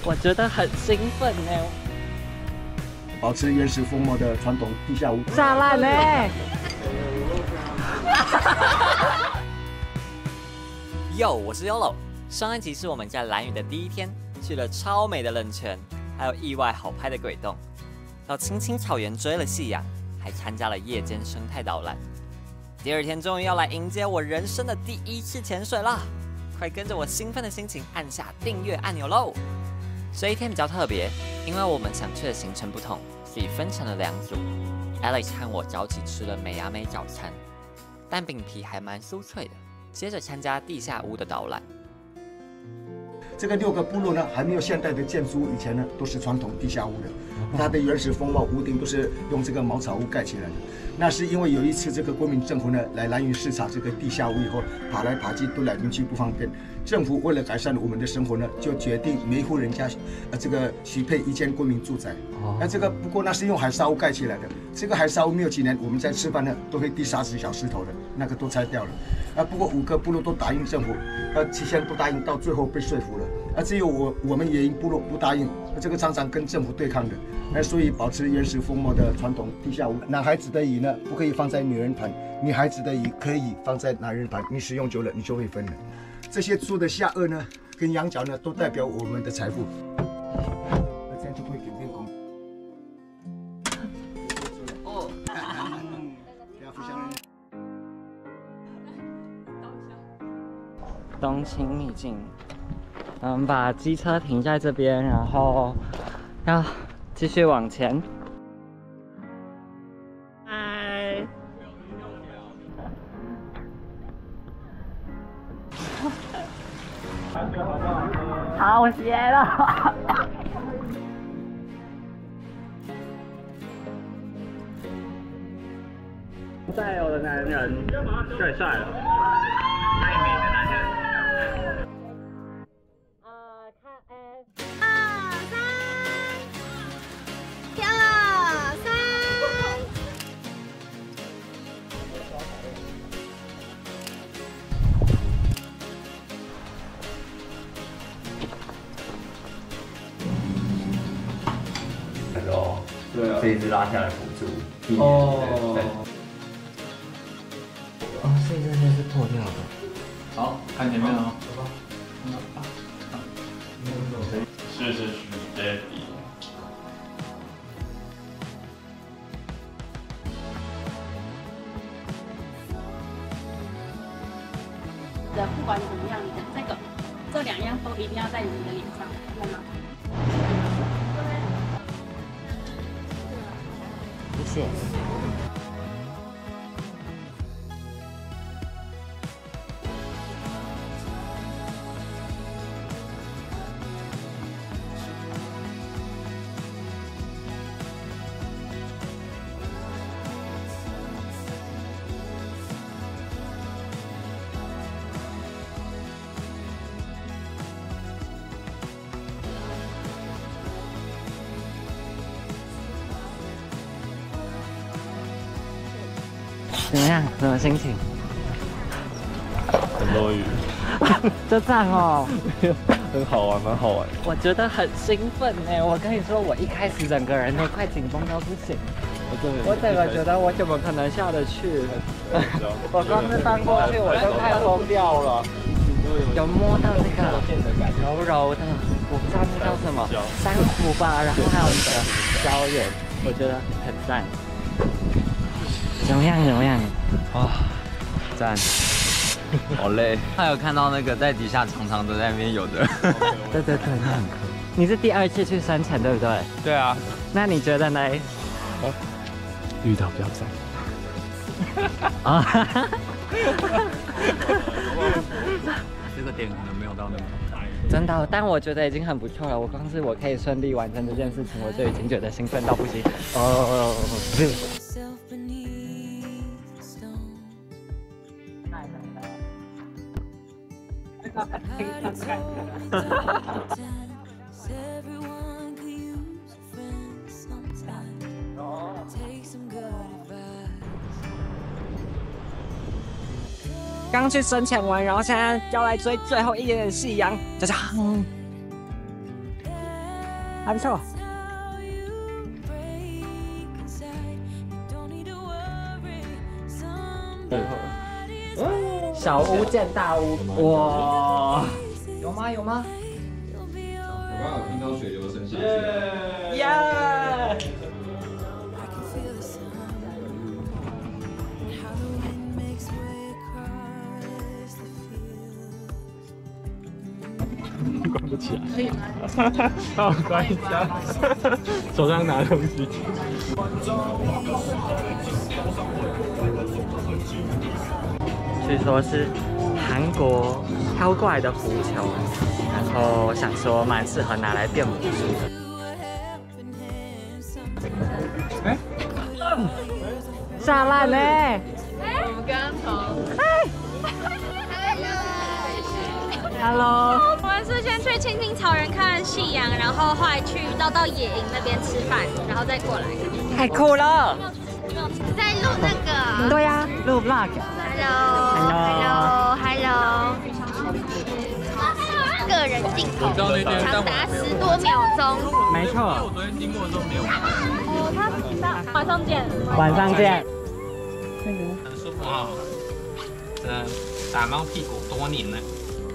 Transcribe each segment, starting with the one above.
我觉得很兴奋呢。 保持原始风貌的传统地下舞。 炸烂呢！ 哟，我是 Yolo。上一集是我们在兰屿的第一天，去了超美的冷泉，还有意外好拍的鬼洞，到青青草原追了夕阳，还参加了夜间生态导览。第二天终于要来迎接我人生的第一次潜水啦！快跟着我兴奋的心情按下订阅按钮喽！这一天比较特别，因为我们想去的行程不同，所以分成了2组。Alex 和我早起吃了美亚美早餐，蛋饼皮还蛮酥脆的。接着参加地下屋的导览。 这个6个部落呢，还没有现代的建筑物，以前呢都是传统地下屋的，它的原始风貌，屋顶都是用这个茅草屋盖起来的。那是因为有一次这个国民政府呢来兰屿视察这个地下屋以后，爬来爬去都来邻居不方便，政府为了改善我们的生活呢，就决定每一户人家这个许配1间国民住宅。那这个不过那是用海沙屋盖起来的，这个海沙屋没有几年，我们在吃饭呢都会滴沙子小石头的，那个都拆掉了。不过5个部落都答应政府，期间不答应，到最后被说服了。只有我们野营部落不答应，这个常常跟政府对抗的。所以保持原始风貌的传统地下屋。男孩子的椅呢不可以放在女人盘，女孩子的椅可以放在男人盘，你使用久了你就会分了。这些猪的下颚呢跟羊角呢都代表我们的财富。这样就会变功。哦。 东清秘境，我们把机车停在这边，然后要继续往前。嗨，好邪了！再有的男人，帅帅了，爱美的男人。 对啊，这一只拉下来辅助。 所以这些是破掉的。 好，看前面哦。是是是 ，Daddy。 不管怎么样，你的这2样都一定要在你的脸上，懂吗？ 谢谢。怎么样？什么心情？ 很多雨。 就这样哦。 很好玩，蛮好玩。 我觉得很兴奋呢。我跟你说，我一开始整个人都快紧绷到不行。我整个觉得我怎么可能下得去？我刚是翻过去，我就快疯掉了。有摸到那个柔柔的，我不知道那叫什么珊瑚吧，然后还有那个礁岩，我觉得很赞。怎么样？怎么样？ 啊，赞！好累。他有看到那个在底下常常都在那边游的。 对对对，那很酷。你是第2次去深潜，对不对？ 对啊。 那你觉得呢？ 遇到比较赞。 啊！这个点可能没有到那么大。 真的，但我觉得已经很不错了。我光是我可以顺利完成这件事情，我就已经觉得兴奋到不行。哦。刚去深潜完，然后现在要来追最后一点点夕阳，就这样。 还不错。小巫见大巫，哇！有吗？有吗？ 我刚刚有听到水流声响。 耶！ 关不起来，帮我关一下，手上拿东西。 据说是韩国挑过来的浮球，然后想说蛮适合拿来变魔术的。哎，下烂嘞！ 我们刚刚从 Hello， 我们是先去青青草原看夕阳，然后后来去到野营那边吃饭，然后再过来。 太酷了！ 在录那个。 对呀，录 vlog。 Hello。个人镜头，长达10多秒钟。 没错。 我昨天经过的时候没有。 他晚上见。 晚上见。 很舒服啊，打猫屁股多年了。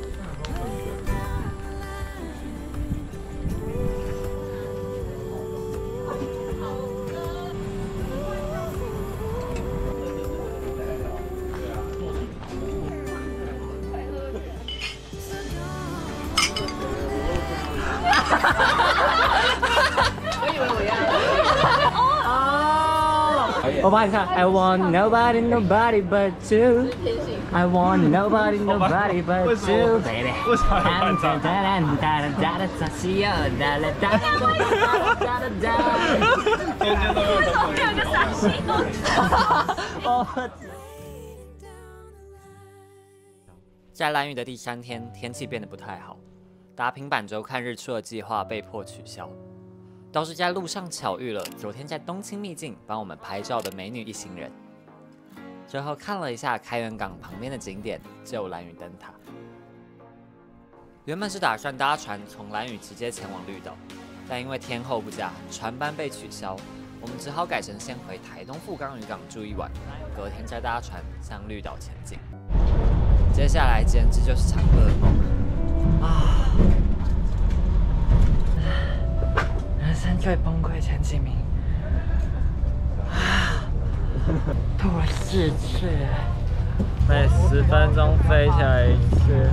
我帮你看 I want nobody but you I want nobody but you baby 在兰屿的第3天，天气变得不太好，搭平板舟看日出的计划被迫取消。倒是在路上巧遇了昨天在东清秘境帮我们拍照的美女一行人。最后看了一下开元港旁边的景点旧兰屿灯塔。原本是打算搭船从兰屿直接前往绿岛，但因为天候不佳，船班被取消，我们只好改成先回台东富冈渔港住1晚，隔天再搭船向绿岛前进。接下来简直就是场噩梦啊！ 人生最崩溃前几名，吐了4次，每10分钟飞起来1次，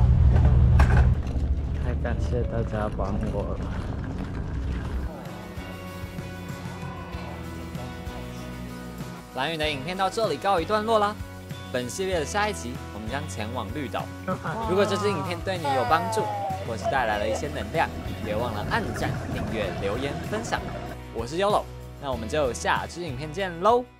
太感谢大家帮我了。 兰屿的影片到这里告一段落啦。本系列的下一集，我们将前往绿岛。如果这支影片对你有帮助，或是带来了一些能量，别忘了按赞、订阅、留言、分享。我是 YOLO，那我们就下支影片见喽！